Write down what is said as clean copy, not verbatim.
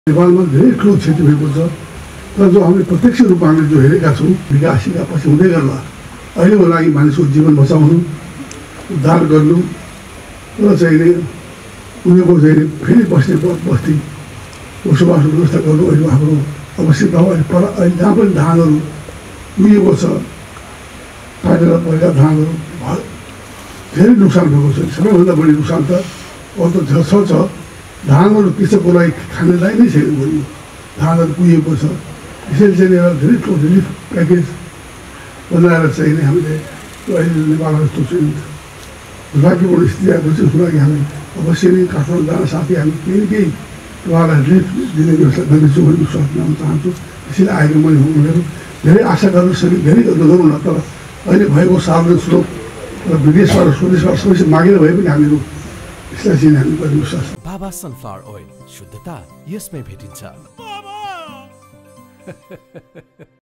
नेपालमा धेरै ठुलो क्षति भएको छ तर जो हामीले प्रत्यक्ष रूपमा हामीले जो हेरेका छौँ विकासका पछि हुँदै गर्दा अहिलेको लागि मानिसको जीवन बचाउनु उद्धार गर्नु र चाहिँ उनीहरूको चाहिँ फेरि बस्ने बस्ती बसोबास व्यवस्था गर्नु अहिले हाम्रो आवश्यकता हो। अहिले जहाँ पनि धानहरू उहिएको छ काटेर पहिला धानहरू धेरै नोक्सान भएको छ। सबैभन्दा बढी नोक्सान त अरू त छ धानहरू कृषकको लागि खानेलाई नै छैन गरियो धानहरू कुहिएको छ। यसरी चाहिँ एउटा धेरै ठुलो रिलिफ प्याकेज बनाएर चाहिँ हामीले अहिले नेपालमा यस्तो चाहिँ दुर्भाग्यपूर्ण स्थिति आएको छ। उसको लागि हामी अवश्य नै काठमाडौँ जान साथै हामी केही उहाँलाई रिलिफ दिने व्यवस्था गर्नेछौँ भन्ने विश्वास गर्न चाहन्छु। त्यसैले आएको मैले उनीहरू धेरै आशा गर्न सके धेरै गरौँ न तर अहिले भएको सार्वजनिक स्रोत र विदेशबाट स्वदेशबाट सबैले मागेर भए पनि हामीहरू यसलाई चाहिँ हामी गर्ने विश्वास। बाबा सनफ्लावर ओइल शुद्धता यसमै भेटिन्छ।